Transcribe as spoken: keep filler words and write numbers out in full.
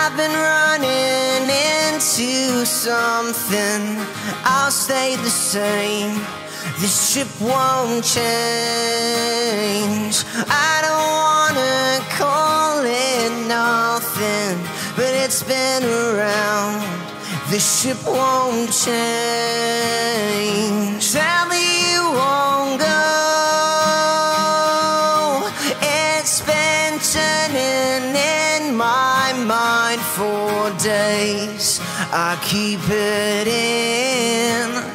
I've been running into something. I'll stay the same. This ship won't change. I don't wanna call it nothing, but it's been around. This ship won't change. Tell me you won't go. It's been turning in my mind for days. I keep it in.